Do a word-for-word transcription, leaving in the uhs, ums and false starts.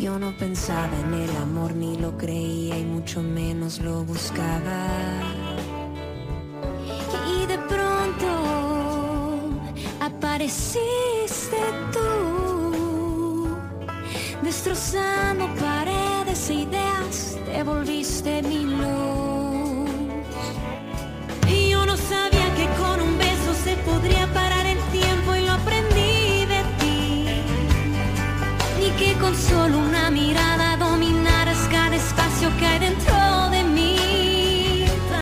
Yo no pensaba en el amor, ni lo creía y mucho menos lo buscaba. Y de pronto apareciste tú, destrozando paredes e ideas, te volviste mi luz. Y yo no sabía que con un beso se podría parar